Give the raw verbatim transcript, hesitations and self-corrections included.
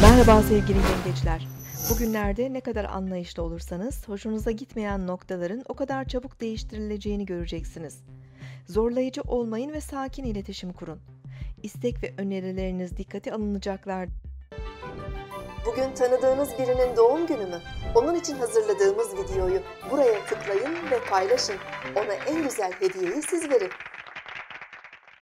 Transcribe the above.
Merhaba sevgili yengeçler. Bugünlerde ne kadar anlayışlı olursanız hoşunuza gitmeyen noktaların o kadar çabuk değiştirileceğini göreceksiniz. Zorlayıcı olmayın ve sakin iletişim kurun. İstek ve önerileriniz dikkate alınacaklar. Bugün tanıdığınız birinin doğum günü mü? Onun için hazırladığımız videoyu buraya tıklayın ve paylaşın. Ona en güzel hediyeyi siz verin.